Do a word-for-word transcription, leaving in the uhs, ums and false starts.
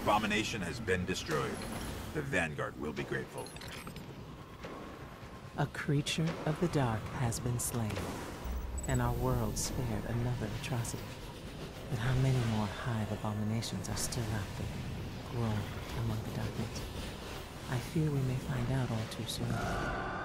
abomination has been destroyed. The Vanguard will be grateful. A creature of the dark has been slain, and our world spared another atrocity. But how many more hive abominations are still out there, growing among the darkness? I fear we may find out all too soon.